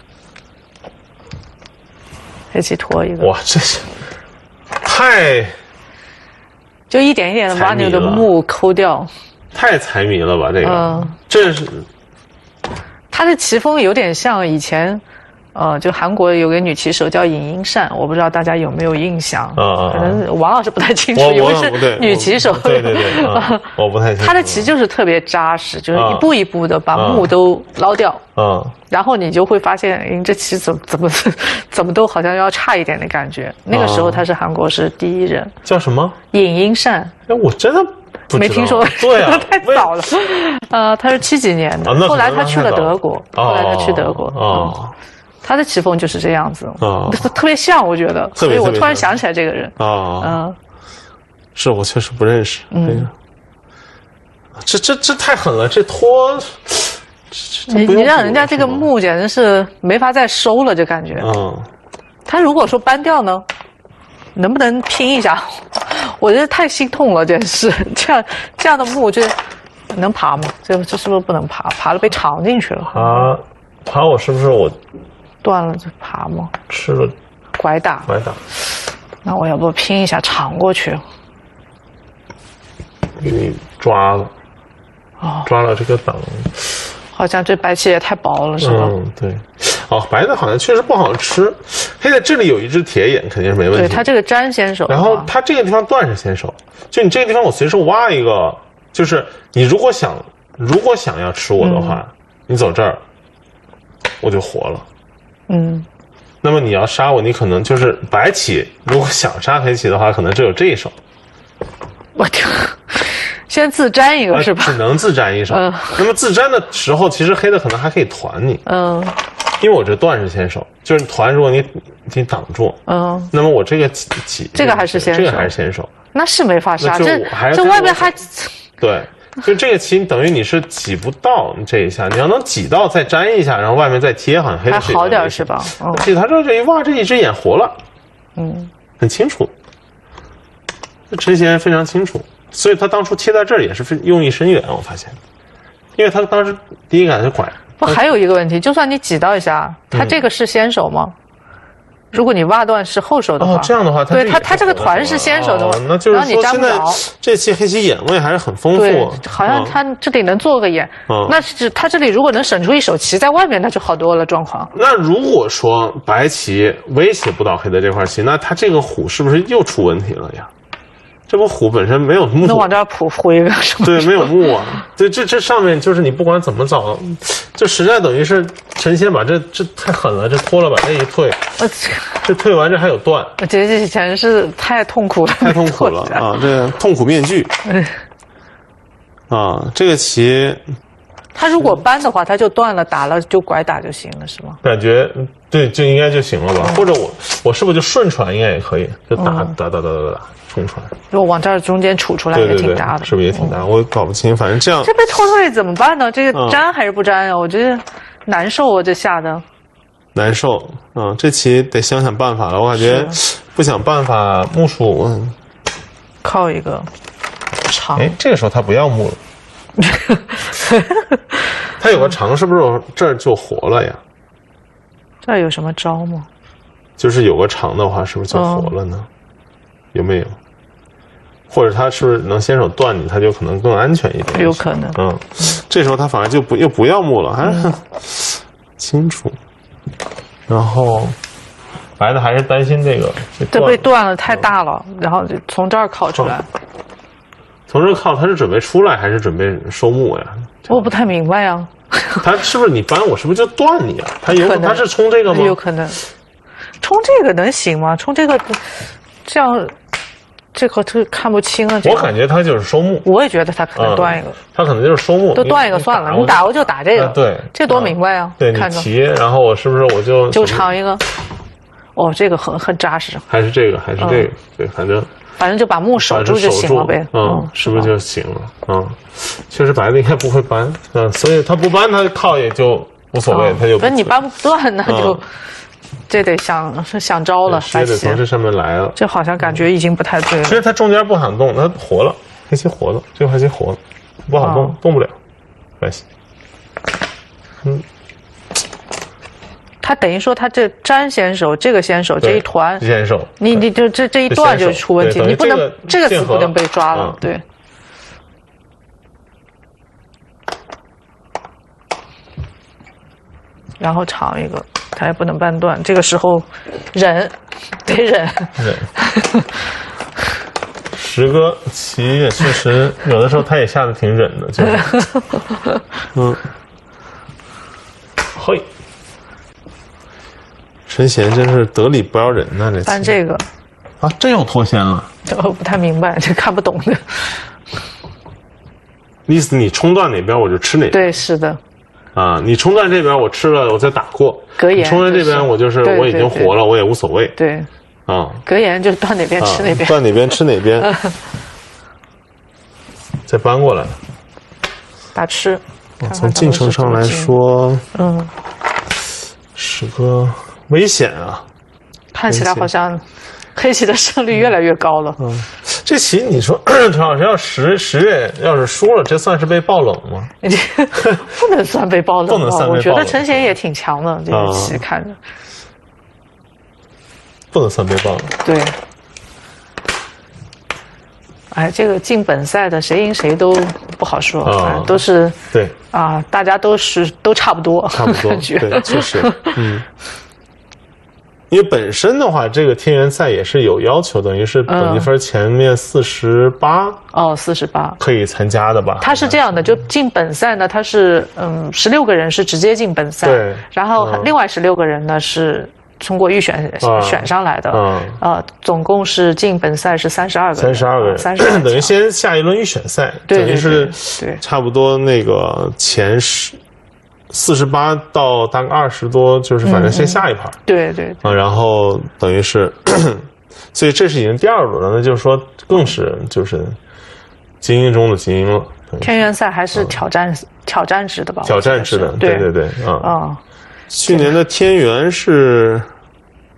黑棋拖一个。 哇，这是太就一点一点的把你的目抠掉， 太财迷了吧？这个， 嗯， 这是他的棋风有点像以前。呃，就韩国有个女棋手叫尹英善，我不知道大家有没有印象？ 啊啊， 可能王老师不太清楚，因为是女棋手。 对对对，啊、我不太清楚。 她的棋就是特别扎实，就是一步一步的把目都捞掉。 啊， 然后你就会发现，哎，这棋怎么怎么怎么都好像要差一点的感觉。那个时候她是韩国是第一人。 叫什么？ 尹英善。 哎，我真的不没听说。 对啊， 太早了。呃，她是七几年的，后来她去了德国，后来她去德国。 哦。 他的棋风就是这样子， 啊， 特别像，我觉得，所以我突然想起来这个人啊， 嗯， 是我确实不认识， 嗯， 这这这太狠了，这拖， 你你让人家这个目简直是没法再收了，就感觉， 嗯， 他如果说搬掉呢，能不能拼一下？我觉得太心痛了，真是这样这样的目，这能爬吗？这这是不是不能爬？爬了被藏进去了啊。爬我是不是我断了就爬吗？ 吃了拐打， 拐打。 那我要不拼一下藏过去？ 给你抓了， 哦， 抓了这个挡。 好像这白棋也太薄了，是吧？ 嗯，对。哦，白的好像确实不好吃。黑的这里有一只铁眼，肯定是没问题。 对，它这个粘先手。 然后它这个地方断是先手，就你这个地方我随时挖一个，就是你如果想如果想要吃我的话，嗯、你走这儿。我就活了， 嗯， 那么你要杀我，你可能就是白棋，如果想杀黑棋的话，可能只有这一手。 我天，先自粘一个是吧？ 只能自粘一手。嗯，那么自粘的时候，其实黑的可能还可以团你。 嗯， 因为我这断是先手，就是团，如果你你挡住， 嗯， 那么我这个棋， 这个还是先手， 这个还是先手， 那是没法杀， 这这外边还对。就这个棋等于你是挤不到这一下，你要能挤到再粘一下，然后外面再贴，好像黑的还好点是吧？ 嗯，这他这这一哇，这一只眼活了， 嗯， 很清楚，这陈贤非常清楚， 所以他当初贴在这儿也是用意深远，我发现，因为他当时第一感就拐。 不，还有一个问题，就算你挤到一下，他这个是先手吗？嗯，如果你挖断是后手的话， 哦，这样的话， 对他他这个团是先手的， 哦，那就是说现在这期黑棋眼位还是很丰富， 对，好像他这里能做个眼，嗯，那是他这里如果能省出一手棋在外面，那就好多了状况。 那如果说白棋威胁不到黑的这块棋，那他这个虎是不是又出问题了呀？这不虎本身没有木， 那往这儿铺铺一个什么？ 对，没有木啊。对，这这上面就是你不管怎么找，就实在等于是陈先把这这太狠了，这拖了把这一退，这退完这还有断。 我觉得这简直是太痛苦了， 太痛苦了啊！这痛苦面具。啊，这个棋， 他如果扳的话，他就断了，打了就拐打就行了，是吗？ 感觉对，就应该就行了吧？嗯、或者我我是不是就顺传应该也可以，就打、嗯、打打打打打。冲传， 如果往这儿中间杵出来也挺大的， 对对对，是不是也挺大？嗯、我搞不清，反正这样。 这被拖退怎么办呢？这个粘还是不粘呀？嗯、我觉得难受啊，这下的。 难受，嗯，这棋得想想办法了。我感觉不想办法，木薯嗯， 靠一个长。 哎，这个时候他不要木了，他有个长，是不是这儿就活了呀？ 这儿有什么招吗？ 就是有个长的话，是不是就活了呢？嗯、有没有？或者他是不是能先手断你，他就可能更安全一点？ 有可能。 嗯，这时候他反而就不又不要木了，还、嗯、清楚。然后白的还是担心这个， 这被断了太大了，嗯、然后就从这儿靠出来。 从这靠，他是准备出来还是准备收木呀？ 我不太明白呀。 他是不是你扳我，是不是就断你啊？他有他是冲这个吗？ 有可能。冲这个能行吗？冲这个，这样。这个这看不清啊！ 我感觉他就是收木， 我也觉得他可能断一个， 嗯、他可能就是收木， 都断一个算了。你打过就打这个， 啊、对， 这多明白啊！ 对，看着你提，然后我是不是我就就长一个？哦，这个很很扎实。 还是这个，还是这个？嗯、对，反正反正就把木守住就行了呗。 嗯，嗯是不是就行了？嗯，确实白的应该不会扳，嗯，所以他不扳，他靠也就无所谓， 嗯、 他就不是你扳不断，那就。嗯这得想想招了， 也得从这上面来了。 这好像感觉已经不太对了。 其实它中间不想动，它活了，黑棋活了，这个黑棋活了，不好动，哦、动不了，没关系。嗯， 他等于说他这粘先手，这个先手这一团先手， 你你就这这一段就出问题，你不能这个子不能被抓了， 嗯、 对。然后长一个。他也不能扳断，这个时候忍，得忍。 忍。石哥棋也确实有的时候他也下的挺忍的，就是。嗯。嘿。陈贤真是得理不饶人呐、啊，这。 扳这个。 啊，这又脱先了。 我不太明白，这看不懂的。 意思你冲断哪边我就吃哪边。 对，是的。 啊，你冲断这边我吃了，我再打过。 格言。 冲断这边我就是我已经活了，我也无所谓。 对。 啊。 格言就是断哪边吃哪边。 断哪边吃哪边。再搬过来。 打吃。 从进程上来说， 嗯， 是个危险啊。 看起来好像黑棋的胜率越来越高了。 嗯。这棋你说陈老师要十十月要是输了，这算是被爆冷吗？ 不能算被爆冷， 不能算被爆冷。 我觉得陈贤也挺强的，这个棋看着。 不能算被爆冷。 对。哎，这个进本赛的谁赢谁都不好说，啊、都是对啊，大家都是都差不多， 差不多，感觉对，确实，嗯。因为本身的话，这个天元赛也是有要求，等于是等级分前面四十八哦，四十八可以参加的吧？ 它是这样的，就进本赛呢，它是嗯十六个人是直接进本赛， 对， 然后另外十六个人呢是通过预选、嗯、选上来的，嗯，呃，总共是进本赛是三十二个人， 三十二个人， 三十二等于先下一轮预选赛， 对， 等于是对， 差不多那个前十。四十八到大概二十多，就是反正先下一盘、嗯， 对对啊，然后等于是，所以这是已经第二轮了，那就是说更是就是精英中的精英了。 天元赛还是挑战、嗯、挑战制的吧？ 挑战制的，对对对，啊、 嗯、 去年的天元是，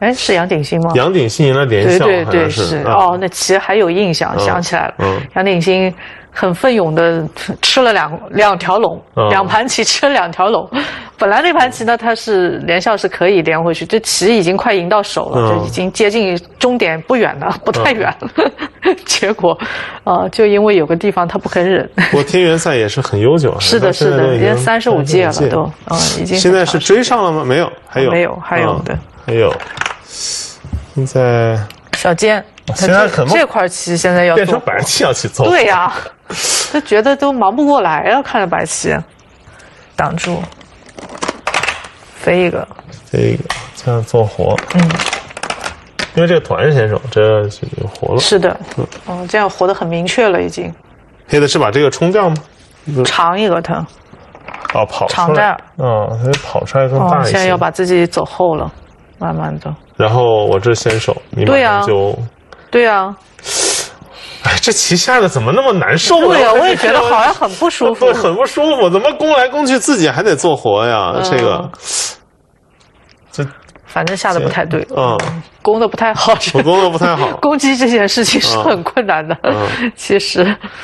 哎，是杨鼎新吗？ 杨鼎新赢了连笑， 对对对， 是。 是哦，那其实还有印象，想起来了。 嗯， 杨鼎新很奋勇的吃了两两条龙，两盘棋吃了两条龙。本来那盘棋呢，他是连笑是可以连回去，这棋已经快赢到手了，就已经接近终点不远了，不太远了。结果，啊，就因为有个地方他不肯忍。 不过天元赛也是很悠久， 是的，是的，已经三十五届了都，啊，已经。 现在是追上了吗？没有，还有， 没有，还有的， 还有。现在小尖， 现在可能这块棋现在要变成白棋要去做。 对呀，就觉得都忙不过来啊，看着白棋，挡住，飞一个， 飞一个，这样做活。 嗯， 因为这个团先手，这就活了。 是的，嗯，哦，这样活得很明确了，已经。 黑的是把这个冲掉吗？ 长一个他。 哦，跑出来。 长这儿。 哦，他跑出来更大一些。 现在要把自己走后了，慢慢的。 然后我这先手，你马上就。 对呀。 哎，这棋下的怎么那么难受呢？ 对呀，我也觉得好像很不舒服。 对，很不舒服，怎么攻来攻去自己还得做活呀？这个。这。 反正下的不太对，嗯，攻的不太好， 我攻的不太好。 攻击这件事情是很困难的，嗯，其实。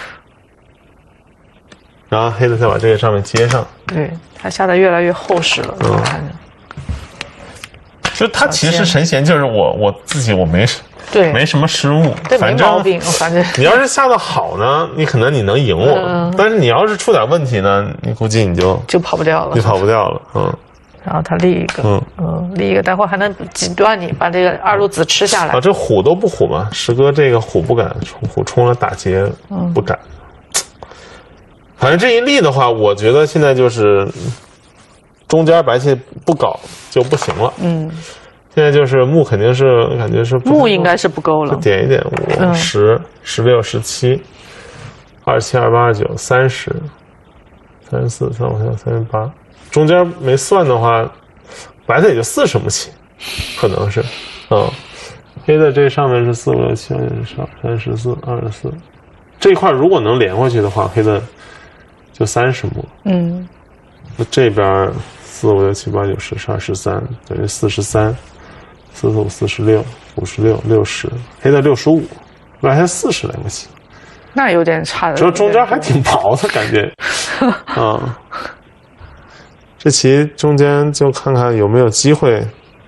然后黑的再把这个上面接上， 对，他下的越来越厚实了，嗯，看着。 就他其实陈贤就是我我自己我没对没什么失误， 对，没毛病，反正你要是下的好呢，你可能你能赢我，嗯、但是你要是出点问题呢，你估计你就就跑不掉了， 就跑不掉了，嗯。 然后他立一个，嗯嗯，立一个，待会儿还能挤断你，把这个二路子吃下来。 啊，这虎都不虎嘛，石哥这个虎不敢冲，虎冲了打劫不敢。嗯、反正这一立的话，我觉得现在就是中间白棋不搞就不行了。嗯，现在就是目肯定是感觉是目应该是不够了， 点一点五十、十六、十七、二七、二八、二九、三十、三十四、三五、三六、三十八。中间没算的话，白的也就四十目棋，可能是，嗯，黑的这上面是四五六七八九十十二三十四二十四，这一块如果能连回去的话，黑的就三十目，嗯，那这边四五六七八九十十二十三等于四十三，四四五四十六五十六六十，黑的六十五，白还四十来目棋， 那有点差的， 主要中间还挺薄的感觉，嗯。这棋中间就看看有没有机会。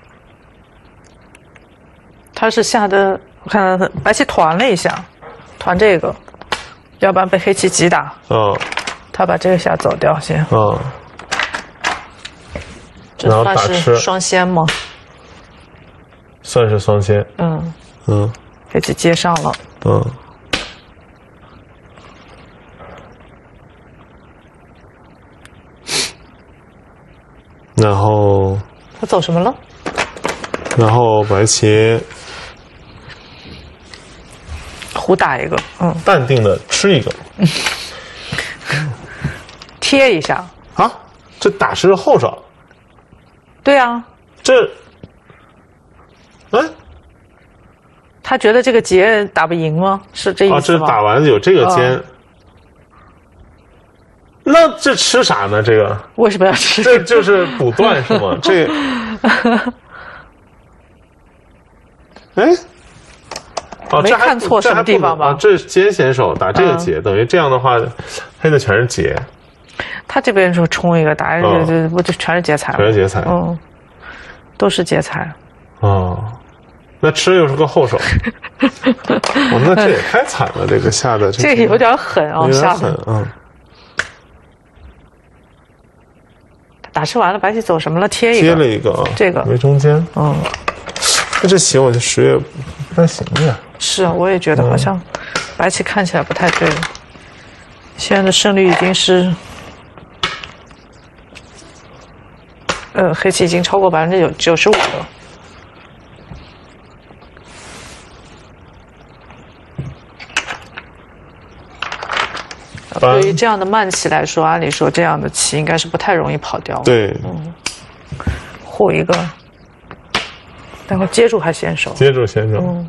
他是下的，我看白棋团了一下，团这个，要不然被黑棋击打。嗯。他把这个下走掉先。嗯。这算是双先吗？ 算是双先。 嗯嗯。黑棋接上了。嗯。 然后他走什么了？ 然后白棋胡打一个，嗯， 淡定的吃一个， 贴一下啊！这打是后手， 对啊， 这，哎， 他觉得这个劫打不赢吗？是这意思吗？ 啊，这打完有这个尖。哦，那这吃啥呢？这个为什么要吃？ 这就是补断是吗？这，哎， 哦，没看错什么地方吧？ 啊，这是尖先手打这个劫，嗯、等于这样的话，黑的全是劫。 他这边就冲一个打，这这不就全是劫财？ 全是劫财， 嗯，都是劫财。 哦，那吃又是个后手。哦，那这也太惨了，这个下的这个有点狠啊，下的，嗯。打吃完了，白棋走什么了？贴一个， 贴了一个啊， 这个没中间。嗯，那这棋我就十月不太行呀。 是啊，我也觉得好像白棋看起来不太对了。现在的胜率已经是，呃，黑棋已经超过百分之九九十五了。对于这样的慢棋来说，按理说这样的棋应该是不太容易跑掉。 对， 嗯，护一个，待会接住还先手。 接住先手。嗯。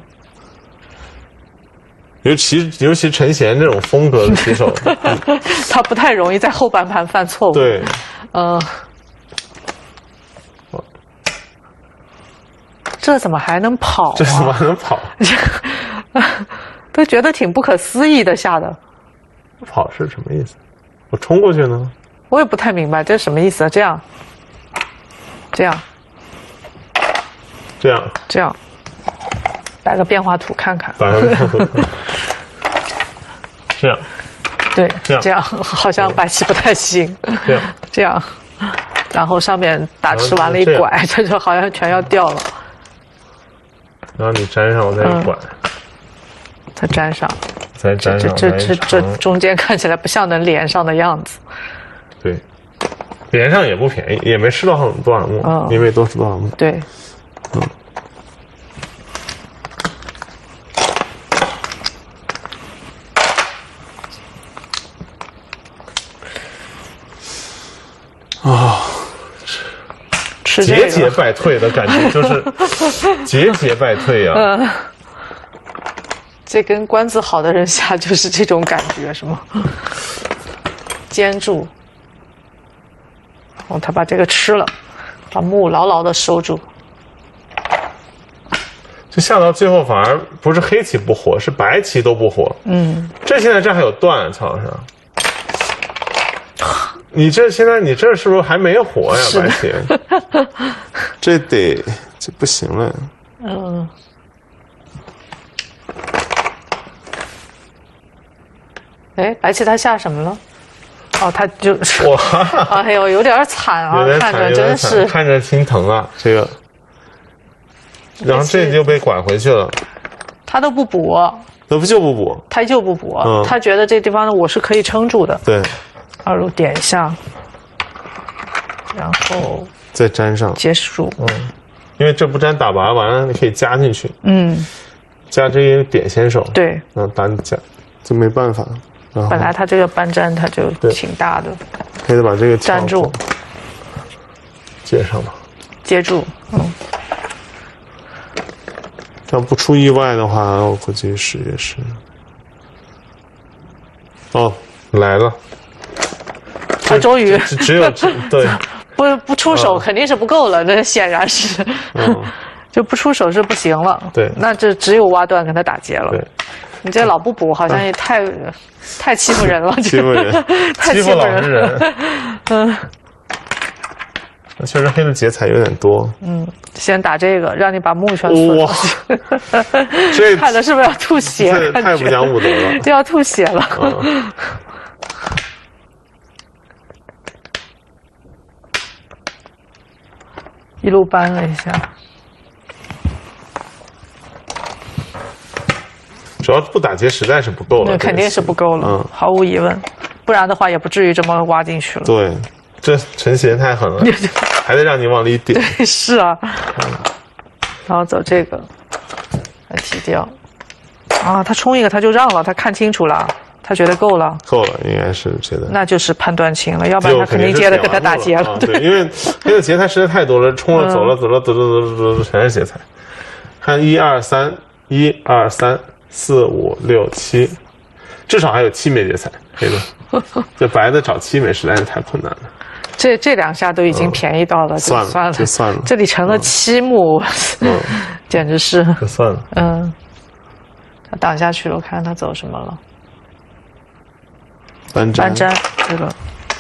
尤其尤其陈贤这种风格的棋手， 他不太容易在后半盘犯错误。 对。 呃。 这怎么还能跑、啊？ 这怎么还能跑？ 都觉得挺不可思议的，下的。 跑是什么意思？我冲过去呢？ 我也不太明白这是什么意思啊？这样，这样， 这样， 这样，摆个变化图看看。 摆个变化图。这样。 对， 这样， 这样好像摆起不太行。 这样， 这样，然后上面打吃完了一拐，这就好像全要掉了。 然后你粘上，我再一拐， 嗯、再粘上， 再粘上， 这这这这中间看起来不像能连上的样子。 对，连上也不便宜，也没吃到多少墨，嗯、因为都是多少墨。 对，嗯。 啊、哦，节节败退的感觉，就是节节败退呀、啊。 嗯，这跟关子好的人下就是这种感觉，是吗？坚住，哦，他把这个吃了，把木牢牢的收住。 就下到最后，反而不是黑棋不活，是白棋都不活。嗯，这现在这还有断，曹老师。你这现在你这是不是还没活呀，白棋？这得这不行了。嗯。 哎，白棋他下什么了？哦，他就是哇，哎呦，有点惨啊，看着真是看着心疼啊，这个。然后这就被拐回去了。 他都不补， 他不就不补？ 他就不补，嗯、他觉得这地方我是可以撑住的。 对。 二路点一下，然后再粘上结束。 嗯，因为这不粘打拔完了，你可以加进去。 嗯， 加这些点先手。 对， 然后打你加，就没办法。 本来他这个搬粘它就挺大的， 可以把这个粘住， 接上吧。 接住，嗯。 要不出意外的话，我估计是也是。哦，来了。 他终于只有对， 不不出手肯定是不够了，这显然是，嗯、就不出手是不行了。 对， 那这只有挖断跟他打劫了。 对， 你这老不补好像也太、嗯、太欺负人了， 欺负人， 太欺负老实人。嗯，确实黑的劫财有点多。嗯， 先打这个，让你把木全损了。哇，这看的是不是要吐血？ 这太不讲武德了， 就要吐血了。嗯一路搬了一下， 主要不打劫实在是不够了， 那肯定是不够了，嗯，毫无疑问，不然的话也不至于这么挖进去了。 对，这陈贤太狠了，还得让你往里点。 对，是啊，然后走这个，来提掉，啊，他冲一个他就让了，他看清楚了。他觉得够了， 够了，应该是觉得， 那就是判断清了，要不然他肯定接着跟他打劫了。 啊、对，因为黑的劫财实在太多了，冲了走了走了走了走了走了，全是劫财。看一二三，一二三四五六七，至少还有七枚劫财。黑的，这白的找七枚实在是太困难了。 这这两下都已经便宜到了， 嗯、算了，算了， 就算了。 这里成了七目，嗯、简直是。 就算了。 嗯，他挡下去了，我看看他走什么了。 搬粘， 搬粘这个，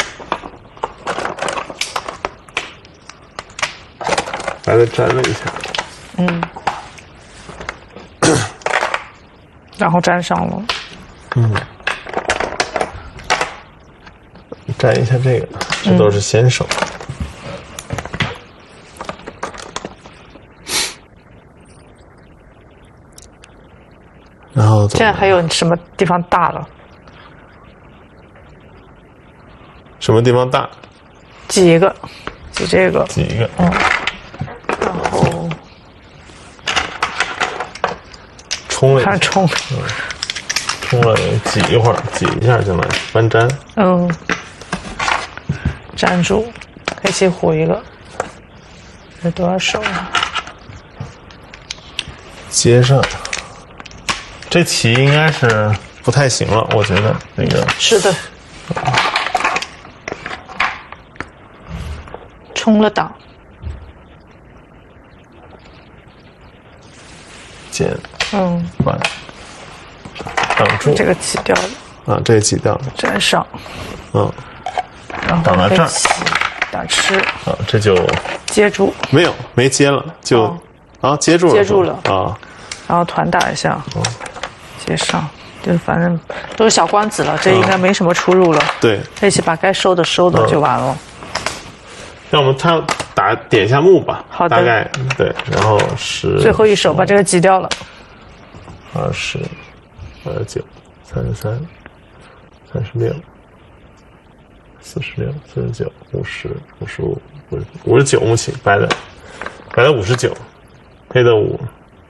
白的粘了一下， 嗯，然后粘上了， 嗯，粘一下这个，这都是先手，嗯、然后现在还有什么地方大了？ 什么地方大？ 挤一个，挤这个， 挤一个， 嗯，然后冲了一下， 看冲， 嗯，冲了挤一会儿，挤一下就来翻粘， 嗯，粘住，黑棋虎一个，这多少手啊？ 接上，这棋应该是不太行了，我觉得那个是的。冲了挡， 减， 嗯， 完，挡住， 这个挤掉了， 啊，这个挤掉了， 粘上， 嗯， 然后挡到这儿， 打吃， 啊，这就接住， 没有，没接了，就、哦、啊接住了， 接住了啊， 然后团打一下，哦，接上。就反正都是小关子了，这应该没什么出入了。嗯、 对， 一起把该收的收的就完了。 那、嗯、我们他打点一下木吧， 好的， 大概对，然后是最后一手把这个挤掉了。 二十、二十九、三十三、三十六、四十六、四十九、五十、五十五、五十五十九木起，白的，白的五十九，黑的五。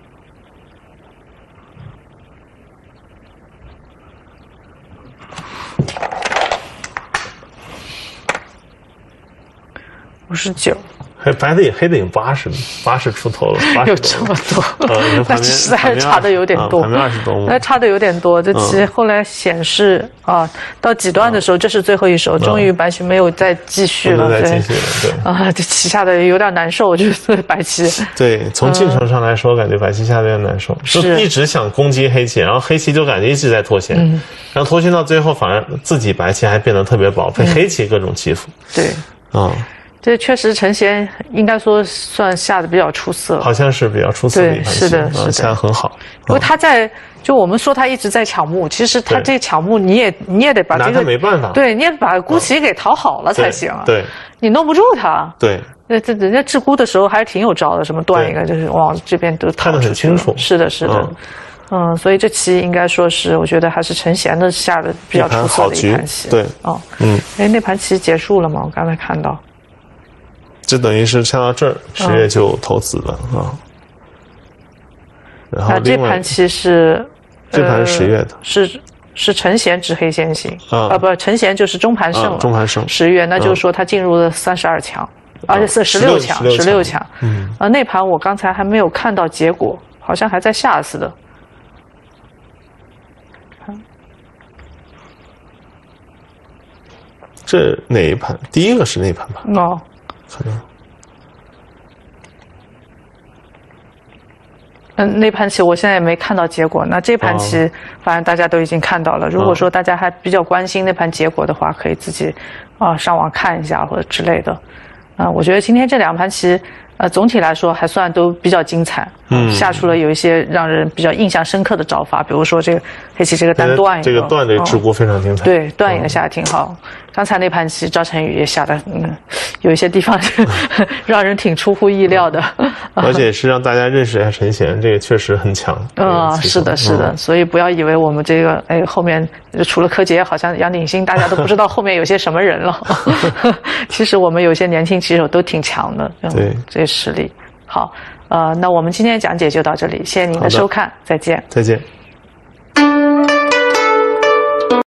五十九， 还白的也黑的已经八十，八十出头了， 有这么多， 呃、 那实在是差的有点多， 旁边二十多， 那差的有点多。这棋后来显示、嗯、啊，到几段的时候，嗯、这是最后一手，终于白棋没有再继续了， 再继续了，对啊，这棋下的有点难受，我觉得白棋。 对，从进程上来说，嗯、感觉白棋下的有点难受，就一直想攻击黑棋，然后黑棋就感觉一直在脱先，嗯、然后脱先到最后，反而自己白棋还变得特别薄，被黑棋各种欺负。 对， 啊。 这确实陈贤应该说算下的比较出色， 好像是比较出色的一盘棋， 是的，是的， 下得很好。 因为他在，就我们说他一直在抢目，其实他这抢目你也你也得把这个， 拿他没办法， 对，你也把孤棋给讨好了才行啊。 对， 你弄不住他。 对， 那这人家治孤的时候还是挺有招的，什么断一个就是往这边都看得很清楚。 是的，是的。嗯嗯，所以这棋应该说是，我觉得还是陈贤的下的比较出色的一盘棋。 对， 哦，嗯，哎，那盘棋结束了吗？我刚才看到。 这等于是下到这儿，十月就投子了啊。然后这盘棋是， 这盘是十月的， 是是陈贤执黑先行啊，不，陈贤就是中盘胜了， 中盘胜十月，那就是说他进入了三十二强，而且是十六强，十六强。嗯，啊，那盘我刚才还没有看到结果，好像还在下似的。 这哪一盘？第一个是那一盘吧？ 哦。 可能， 嗯，那盘棋我现在也没看到结果。那这盘棋，哦、反正大家都已经看到了。如果说大家还比较关心那盘结果的话，可以自己啊上网看一下或者之类的。啊、呃，我觉得今天这两盘棋，呃，总体来说还算都比较精彩。嗯，下出了有一些让人比较印象深刻的招法，比如说这个黑棋这个单断一个， 这个断的治孤非常精彩。 哦、对，断一个下的挺好。嗯、刚才那盘棋赵晨宇也下的，嗯，有一些地方让人挺出乎意料的。嗯、 而且是让大家认识一下陈贤，这个确实很强。 嗯，是的，是的。嗯、所以不要以为我们这个哎后面除了柯洁，好像杨鼎新，大家都不知道后面有些什么人了。其实我们有些年轻棋手都挺强的，嗯、 对， 这些实力。好，呃，那我们今天讲解就到这里，谢谢您的收看，再见。 再见。